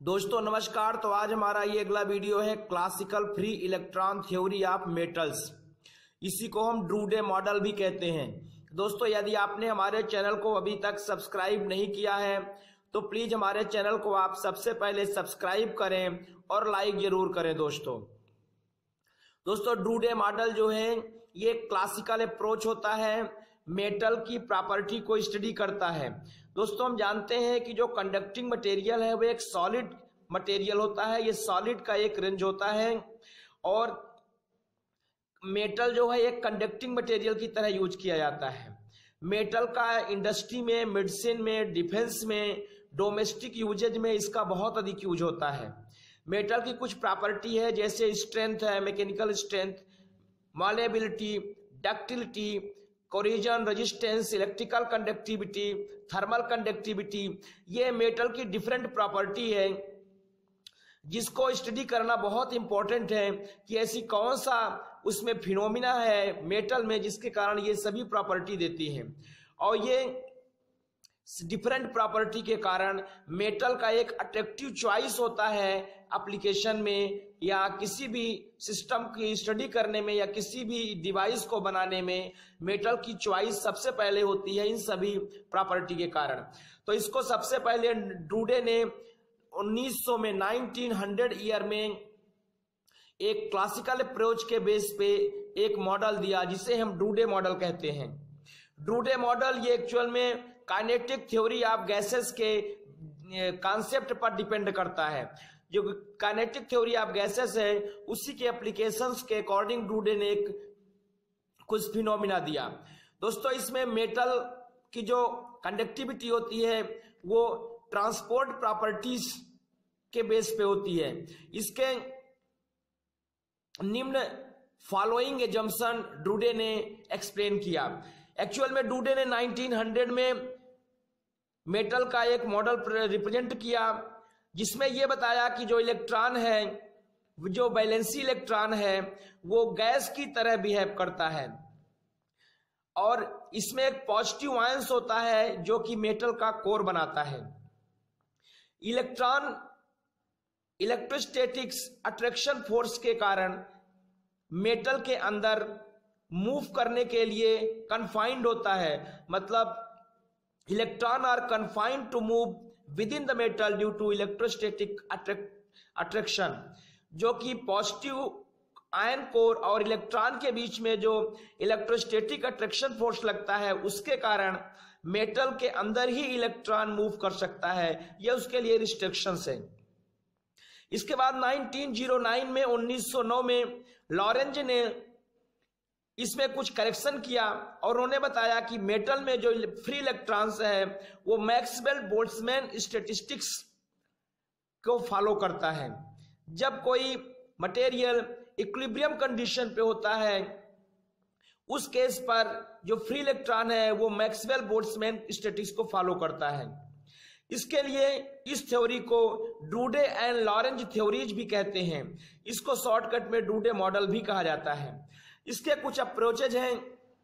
दोस्तों नमस्कार। तो आज हमारा ये अगला वीडियो है classical free electron theory of metals. इसी को हम ड्रूडे मॉडल भी कहते हैं। दोस्तों यदि आपने हमारे चैनल को अभी तक सब्सक्राइब नहीं किया है तो प्लीज हमारे चैनल को आप सबसे पहले सब्सक्राइब करें और लाइक जरूर करें। दोस्तों ड्रूडे मॉडल जो है ये क्लासिकल अप्रोच होता है, मेटल की प्रॉपर्टी को स्टडी करता है। दोस्तों हम जानते हैं कि जो कंडक्टिंग मटेरियल है वो एक सॉलिड मटेरियल होता है। ये सॉलिड का एक रेंज होता है और मेटल जो है एक कंडक्टिंग मटेरियल की तरह यूज किया जाता है। मेटल का इंडस्ट्री में, मेडिसिन में, डिफेंस में, डोमेस्टिक यूजेज में इसका बहुत अधिक यूज होता है। मेटल की कुछ प्रॉपर्टी है जैसे स्ट्रेंथ है, mechanical strength, malleability, ductility, corrosion, resistance, electrical conductivity, thermal conductivity. ये मेटल की डिफरेंट प्रॉपर्टी है जिसको स्टडी करना बहुत इंपॉर्टेंट है कि ऐसी कौन सा उसमें फिनोमिना है मेटल में जिसके कारण ये सभी प्रॉपर्टी देती है। और ये डिफरेंट प्रॉपर्टी के कारण मेटल का एक अट्रैक्टिव चॉइस होता है एप्लीकेशन में या किसी भी सिस्टम की स्टडी करने में या किसी भी डिवाइस को बनाने में मेटल की चॉइस सबसे पहले होती है इन सभी प्रॉपर्टी के कारण। तो इसको सबसे पहले ड्रूडे ने 1900 में 1900 ईयर में एक क्लासिकल अप्रोच के बेस पे एक मॉडल दिया जिसे हम ड्रूडे मॉडल कहते हैं। ड्रूडे मॉडल ये एक्चुअल में काइनेटिक थ्योरी ऑफ गैसेस के कॉन्सेप्ट पर डिपेंड करता है। जो काइनेटिक थ्योरी ऑफ गैसेस है उसी के एप्लीकेशंस के अकॉर्डिंग ड्रूडे ने एक कुछ फिनोमिना दिया। दोस्तों इसमें मेटल की जो कंडक्टिविटी होती है वो ट्रांसपोर्ट प्रॉपर्टीज के बेस पे होती है। इसके निम्न फॉलोइंग एजम्पशन ड्रूडे ने एक्सप्लेन किया। एक्चुअल में ड्रूडे ने 1900 में मेटल का एक मॉडल रिप्रेजेंट किया जिसमें यह बताया कि जो इलेक्ट्रॉन है, जो वैलेंसी इलेक्ट्रॉन है वो गैस की तरह बिहेव करता है और इसमें एक पॉजिटिव आयंस होता है जो कि मेटल का कोर बनाता है। इलेक्ट्रॉन इलेक्ट्रोस्टैटिक्स अट्रैक्शन फोर्स के कारण मेटल के अंदर मूव करने के लिए कन्फाइंड होता है, मतलब electron are confined to move within the metal due to electrostatic attraction. जो कि पॉजिटिव आयन कोर और इलेक्ट्रॉन के बीच में जो इलेक्ट्रोस्टैटिक अट्रैक्शन फोर्स लगता है उसके कारण मेटल के अंदर ही इलेक्ट्रॉन मूव कर सकता है। यह उसके लिए रिस्ट्रिक्शंस है। इसके बाद 1909 में 1909 में लॉरेंज ने इसमें कुछ करेक्शन किया और उन्होंने बताया कि मेटल में जो फ्री इलेक्ट्रॉन्स है वो मैक्सवेल बोल्ट्जमैन स्टैटिस्टिक्स को फॉलो करता है। जब कोई मटेरियल इक्विलिब्रियम कंडीशन पे होता है उस केस पर जो फ्री इलेक्ट्रॉन है वो मैक्सवेल बोल्ट्जमैन स्टैटिस्टिक्स को फॉलो करता है। इसके लिए इस थ्योरी को ड्रूडे एंड लॉरेंज थ्योरीज भी कहते हैं। इसको शॉर्टकट में ड्रूडे मॉडल भी कहा जाता है। इसके कुछ अप्रोचेज हैं।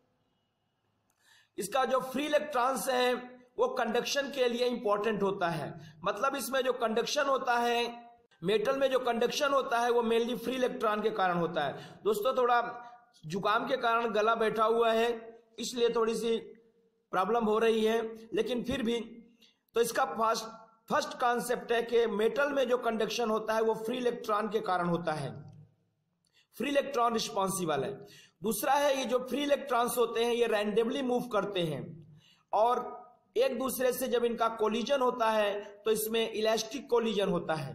इसका जो फ्री इलेक्ट्रॉन्स है वो कंडक्शन के लिए इंपॉर्टेंट होता है, मतलब इसमें जो कंडक्शन होता है मेटल में जो कंडक्शन होता है वो मेनली फ्री इलेक्ट्रॉन के कारण होता है। दोस्तों थोड़ा जुकाम के कारण गला बैठा हुआ है इसलिए थोड़ी सी प्रॉब्लम हो रही है, लेकिन फिर भी तो इसका फर्स्ट कॉन्सेप्ट है कि मेटल में जो कंडक्शन होता है वो फ्री इलेक्ट्रॉन के कारण होता है, फ्री इलेक्ट्रॉन रिस्पॉन्सिबल है। दूसरा है ये जो फ्री इलेक्ट्रॉन्स होते हैं ये रैंडमली मूव करते हैं और एक दूसरे से जब इनका कोलिजन होता है तो इसमें इलास्टिक कोलिजन होता है।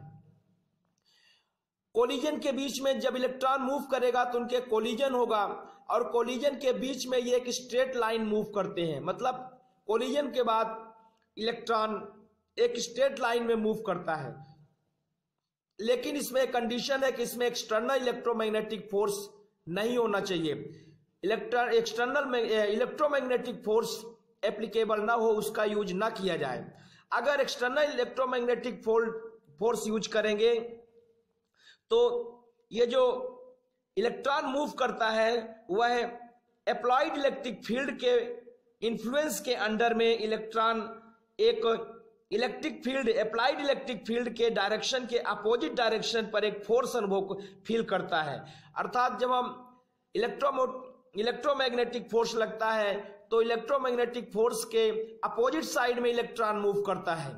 कोलिजन के बीच में जब इलेक्ट्रॉन मूव करेगा तो उनके कोलिजन होगा और कोलिजन के बीच में ये एक स्ट्रेट लाइन मूव करते हैं, मतलब कोलिजन के बाद इलेक्ट्रॉन एक स्ट्रेट लाइन में मूव करता है। लेकिन इसमें एक कंडीशन है कि इसमें एक्सटर्नल इलेक्ट्रोमैग्नेटिक फोर्स नहीं होना चाहिए। एक्सटर्नल इलेक्ट्रोमैग्नेटिक फोर्स एप्लीकेबल ना हो उसका यूज ना किया जाए। अगर एक्सटर्नल इलेक्ट्रोमैग्नेटिक फोर्स यूज करेंगे तो ये जो इलेक्ट्रॉन मूव करता है वह अप्लाइड इलेक्ट्रिक फील्ड के इन्फ्लुएंस के अंडर में इलेक्ट्रॉन एक electric field, applied electric field के डायरेक्शन के अपोजिट डायरेक्शन पर एक फोर्स अनुभव फील करता है। अर्थात जब हम इलेक्ट्रोमैग्नेटिक फोर्स लगता है तो इलेक्ट्रोमैग्नेटिक फोर्स के अपोजिट साइड में इलेक्ट्रॉन मूव करता है,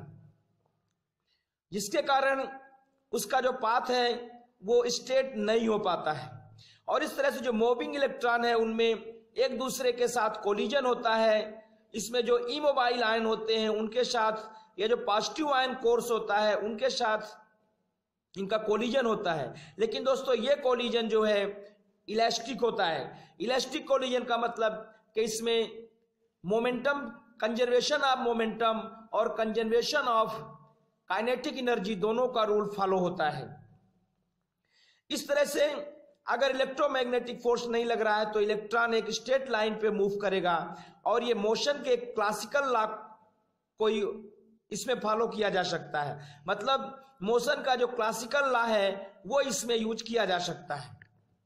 जिसके कारण उसका जो पाथ है वो स्ट्रेट नहीं हो पाता है। और इस तरह से जो मूविंग इलेक्ट्रॉन है उनमें एक दूसरे के साथ कोलिजन होता है। इसमें जो इमोबाइल आयन होते हैं उनके साथ, या जो पॉजिटिव आयन कोर्स होता है उनके साथ इनका कोलिजन होता है। लेकिन दोस्तों ये कोलिजन जो है इलास्टिक होता है। इलास्टिक कोलिजन का मतलब कि इसमें मोमेंटम, कंजर्वेशन ऑफ मोमेंटम और कंजर्वेशन ऑफ काइनेटिक एनर्जी दोनों का रूल फॉलो होता है। इस तरह से अगर इलेक्ट्रोमैग्नेटिक फोर्स नहीं लग रहा है तो इलेक्ट्रॉन एक स्ट्रेट लाइन पे मूव करेगा, और ये मोशन के क्लासिकल लॉ को इसमें फॉलो किया जा सकता है। मतलब मोशन का जो क्लासिकल लॉ है वो इसमें यूज किया जा सकता है।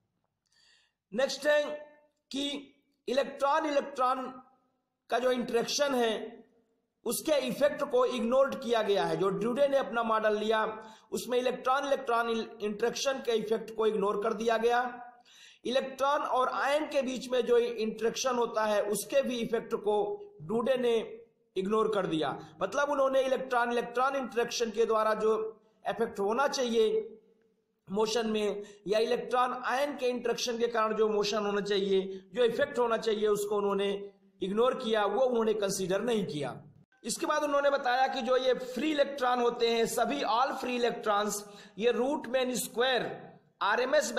नेक्स्ट है कि इलेक्ट्रॉन का जो इंटरेक्शन है उसके इफेक्ट को इग्नोर किया गया है। जो ड्यूडे ने अपना मॉडल लिया उसमें इलेक्ट्रॉन इंटरेक्शन के इफेक्ट को इग्नोर कर दिया गया। इलेक्ट्रॉन और आयन के बीच में जो इंटरेक्शन होता है उसके भी इफेक्ट को ड्यूडे ने इग्नोर कर दिया। मतलब उन्होंने इलेक्ट्रॉन इंटरेक्शन के द्वारा जो इफेक्ट होना चाहिए मोशन में, या इलेक्ट्रॉन आयन के इंटरेक्शन के कारण जो मोशन होना चाहिए, जो इफेक्ट होना चाहिए, उसको उन्होंने इग्नोर किया, वो उन्होंने कंसीडर नहीं किया। इसके बाद उन्होंने बताया कि जो ये फ्री इलेक्ट्रॉन होते हैं, सभी ऑल फ्री इलेक्ट्रॉन्स ये root mean square RMS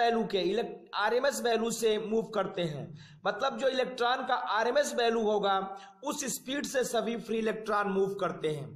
value से मूव करते हैं। मतलब जो इलेक्ट्रॉन का आरएमएस वैल्यू होगा उस स्पीड से सभी फ्री इलेक्ट्रॉन मूव करते हैं।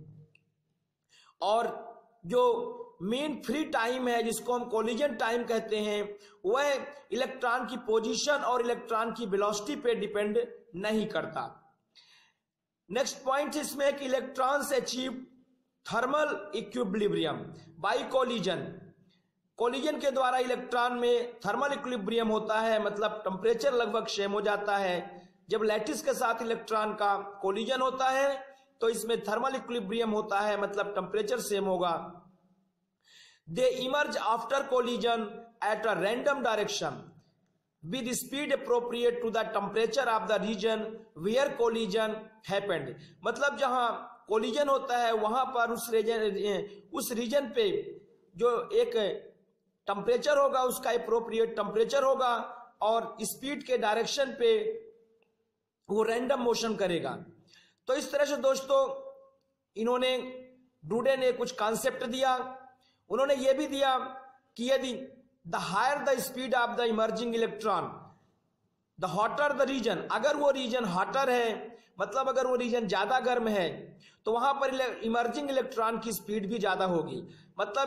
और जो मेन फ्री टाइम है जिसको हम कोलिजन टाइम कहते हैं, वह इलेक्ट्रॉन की पोजीशन और इलेक्ट्रॉन की वेलोसिटी पे डिपेंड नहीं करता। नेक्स्ट पॉइंट इसमें कि electrons achieve thermal equilibrium by collision. Collision के द्वारा इलेक्ट्रॉन में थर्मल इक्विलिब्रियम होता है, मतलब टेम्परेचर लगभग सेम हो जाता है। जब लैटिस के साथ इलेक्ट्रॉन का कोलिजन होता है तो इसमें थर्मल इक्विलिब्रियम होता है, मतलब टेम्परेचर सेम होगा। They emerge after collision at a random direction with speed appropriate to the temperature of the region where collision happened। मतलब जहां कोलिजन होता है वहां पर उस रीजन पे जो एक टेम्परेचर होगा उसका अप्रोप्रिएट टेम्परेचर होगा, और स्पीड के डायरेक्शन पे वो रैंडम मोशन करेगा। तो इस तरह से दोस्तों इन्होंने, ड्यूडे ने कुछ कॉन्सेप्ट दिया। उन्होंने ये भी दिया कि यदि the higher the speed of the emerging electron, the hotter the region। अगर वो रीजन हॉटर है, मतलब अगर वो रीजन ज्यादा गर्म है, तो वहां पर इमर्जिंग इलेक्ट्रॉन की स्पीड भी ज्यादा होगी। मतलब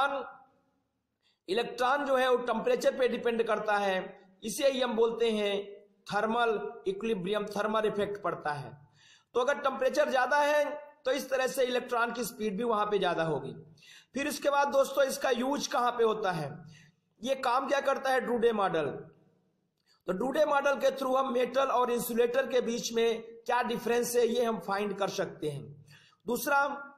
इलेक्ट्रॉन जो है वो टेम्परेचर पे डिपेंड करता है, इसे ही हम बोलते हैं थर्मल इक्विलिब्रियम, थर्मल इफेक्ट पड़ता है। तो अगर टेम्परेचर ज्यादा है तो इस तरह से इलेक्ट्रॉन की स्पीड भी वहां पे ज्यादा होगी। फिर इसके बाद दोस्तों इसका यूज कहां पे होता है, ये काम क्या करता है ड्यूडे मॉडल। तो ड्यूडे मॉडल के थ्रू हम मेटल और इंसुलेटर के बीच में क्या डिफरेंस है ये हम फाइंड कर सकते हैं। दूसरा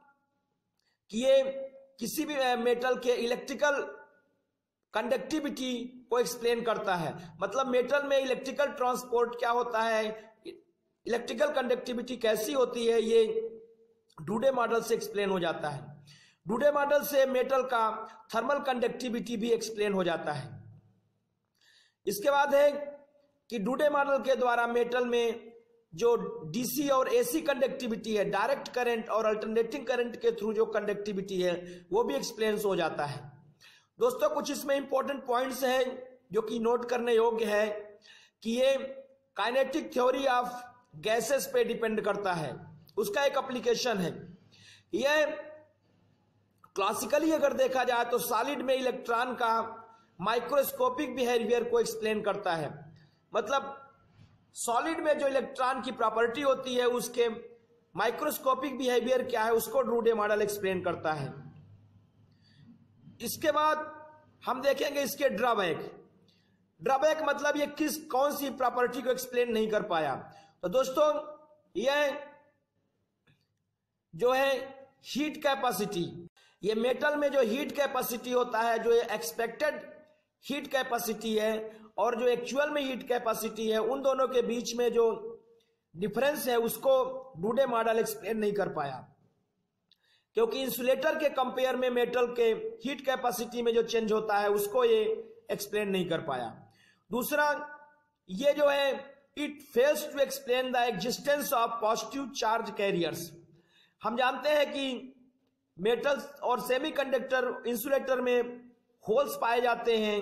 कि ये किसी भी मेटल के इलेक्ट्रिकल कंडक्टिविटी को एक्सप्लेन करता है। मतलब मेटल में इलेक्ट्रिकल ट्रांसपोर्ट क्या होता है, इलेक्ट्रिकल कंडक्टिविटी कैसी होती है, ये ड्यूडे मॉडल से एक्सप्लेन हो जाता है। ड्यूडे मॉडल से मेटल का थर्मल कंडक्टिविटी भी एक्सप्लेन हो जाता है। इसके बाद है कि ड्यूडे मॉडल के द्वारा मेटल में जो डीसी और एसी कंडक्टिविटी है, डायरेक्ट करंट और अल्टरनेटिंग करंट के थ्रू जो कंडक्टिविटी है वो भी एक्सप्लेन हो जाता है। दोस्तों कुछ इसमें इंपॉर्टेंट पॉइंट्स हैं जो कि नोट करने योग्य है कि ये काइनेटिक थ्योरी ऑफ गैसेस पे डिपेंड करता है, उसका एक एप्लीकेशन है। यह क्लासिकली अगर देखा जाए तो सॉलिड में इलेक्ट्रॉन का माइक्रोस्कोपिक बिहेवियर को एक्सप्लेन करता है। मतलब सॉलिड में जो इलेक्ट्रॉन की प्रॉपर्टी होती है उसके माइक्रोस्कोपिक बिहेवियर क्या है उसको ड्यूडे मॉडल एक्सप्लेन करता है। इसके बाद हम देखेंगे इसके ड्रॉबैक मतलब ये कौन सी प्रॉपर्टी को एक्सप्लेन नहीं कर पाया। तो दोस्तों यह जो है हीट कैपेसिटी। ये मेटल में जो हीट कैपेसिटी होता है, जो एक्सपेक्टेड हीट कैपेसिटी है और जो एक्चुअल में हीट कैपेसिटी है, उन दोनों के बीच में जो डिफरेंस है उसको डूडे मॉडल एक्सप्लेन नहीं कर पाया, क्योंकि इंसुलेटर के कंपेयर में मेटल के हीट कैपेसिटी में जो चेंज होता है उसको ये एक्सप्लेन नहीं कर पाया। दूसरा, ये जो है it fails to explain the existence of positive charge carriers. हम जानते हैं कि मेटल और सेमीकंडक्टर इंसुलेटर में होल्स पाए जाते हैं।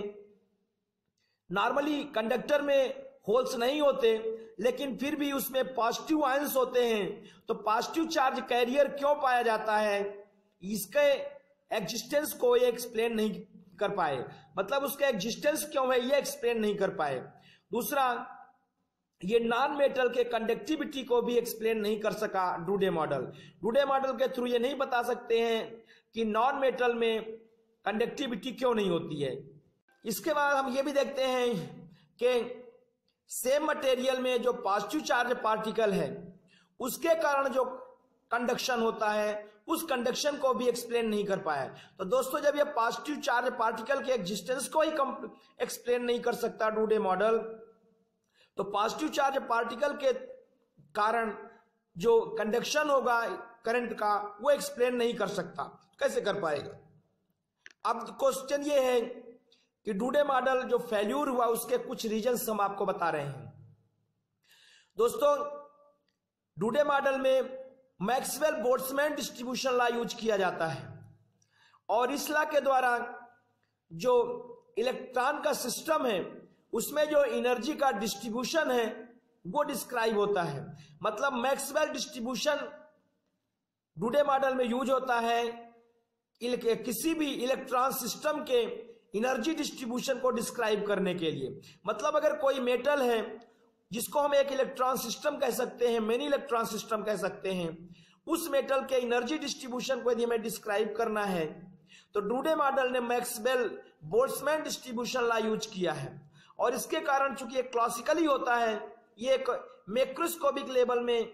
नॉर्मली कंडक्टर में होल्स नहीं होते, लेकिन फिर भी उसमें पॉजिटिव आयंस होते हैं। तो पॉजिटिव चार्ज कैरियर क्यों पाया जाता है, इसके एग्जिस्टेंस को ये एक्सप्लेन नहीं कर पाए, मतलब उसका एग्जिस्टेंस क्यों है ये एक्सप्लेन नहीं कर पाए। दूसरा, ये नॉन मेटल के कंडक्टिविटी को भी एक्सप्लेन नहीं कर सका डूडे मॉडल। डूडे मॉडल के थ्रू ये नहीं बता सकते हैं कि नॉन मेटल में कंडक्टिविटी क्यों नहीं होती है। इसके बाद हम ये भी देखते हैं कि सेम मटेरियल में जो पॉजिटिव चार्ज पार्टिकल है उसके कारण जो कंडक्शन होता है उस कंडक्शन को भी एक्सप्लेन नहीं कर पाया। तो दोस्तों, जब ये पॉजिटिव चार्ज पार्टिकल के एग्जिस्टेंस को ही एक्सप्लेन नहीं कर सकता डूडे मॉडल, तो पॉजिटिव चार्ज पार्टिकल के कारण जो कंडक्शन होगा करंट का वो एक्सप्लेन नहीं कर सकता। कैसे कर पाएगा? अब क्वेश्चन ये है कि डूडे मॉडल जो फेल्यूर हुआ उसके कुछ रीजंस हम आपको बता रहे हैं। दोस्तों, डूडे मॉडल में Maxwell Boltzmann distribution law use किया जाता है और इस लॉ के द्वारा जो इलेक्ट्रॉन का सिस्टम है उसमें जो एनर्जी का डिस्ट्रीब्यूशन है वो डिस्क्राइब होता है। मतलब मैक्सवेल डिस्ट्रीब्यूशन डूडे मॉडल में यूज होता है किसी भी इलेक्ट्रॉन सिस्टम के एनर्जी डिस्ट्रीब्यूशन को डिस्क्राइब करने के लिए। मतलब अगर कोई मेटल है जिसको हम एक इलेक्ट्रॉन सिस्टम कह सकते हैं, मेनी इलेक्ट्रॉन सिस्टम कह सकते हैं, उस मेटल के एनर्जी डिस्ट्रीब्यूशन को यदि हमें डिस्क्राइब करना है तो डूडे मॉडल ने Maxwell Boltzmann distribution law use किया है। और इसके कारण चूंकि एक क्लासिकली होता है, ये एक मैक्रोस्कोपिक लेवल में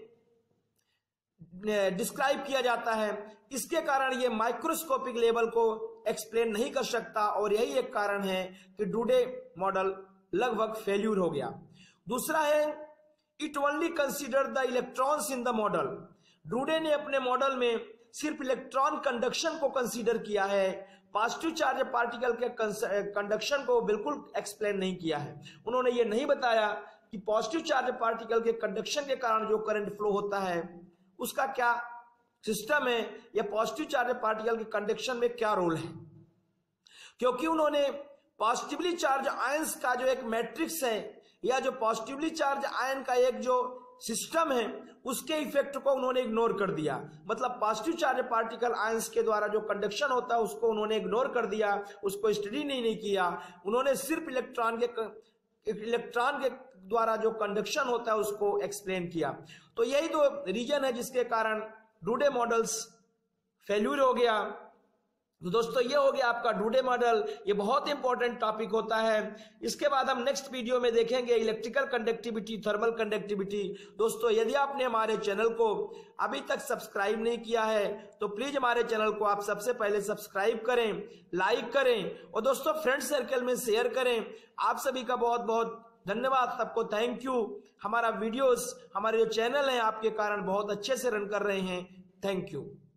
डिस्क्राइब किया जाता है, इसके कारण ये माइक्रोस्कोपिक लेवल को एक्सप्लेन नहीं कर सकता और यही एक कारण है कि डूडे मॉडल लगभग फेल्यूर हो गया। दूसरा है it only consider the electrons in the model. डूडे ने अपने मॉडल में सिर्फ इलेक्ट्रॉन कंडक्शन को कंसीडर किया है, पॉजिटिव चार्ज पार्टिकल के कंडक्शन को बिल्कुल एक्सप्लेन नहीं किया है। उन्होंने ये नहीं बताया कि पॉजिटिव चार्ज पार्टिकल के कंडक्शन के कारण जो करंट फ्लो होता है उसका क्या सिस्टम है या पॉजिटिव चार्ज पार्टिकल के कंडक्शन में क्या रोल है, क्योंकि उन्होंने पॉजिटिवली चार्ज आयंस का जो एक मैट्रिक्स है या जो पॉजिटिवली चार्ज आयन का एक जो सिस्टम है उसके इफेक्ट को उन्होंने इग्नोर कर दिया। मतलब पॉजिटिव चार्ज पार्टिकल आयंस के द्वारा जो कंडक्शन होता है उसको उन्होंने इग्नोर कर दिया, उसको स्टडी नहीं किया। उन्होंने सिर्फ इलेक्ट्रॉन के द्वारा जो कंडक्शन होता है उसको एक्सप्लेन किया। तो यही दो रीजन है जिसके कारण डूडे मॉडल्स फेल्यूर हो गया। तो दोस्तों, ये हो गया आपका डूडे मॉडल। ये बहुत इंपॉर्टेंट टॉपिक होता है। इसके बाद हम नेक्स्ट वीडियो में देखेंगे इलेक्ट्रिकल कंडक्टिविटी, थर्मल कंडक्टिविटी। दोस्तों, यदि आपने हमारे चैनल को अभी तक सब्सक्राइब नहीं किया है तो प्लीज हमारे चैनल को आप सबसे पहले सब्सक्राइब करें, लाइक करें और दोस्तों फ्रेंड सर्कल में शेयर करें। आप सभी का बहुत बहुत धन्यवाद, सबको थैंक यू। हमारा वीडियोस, हमारे जो चैनल है आपके कारण बहुत अच्छे से रन कर रहे हैं। Thank you.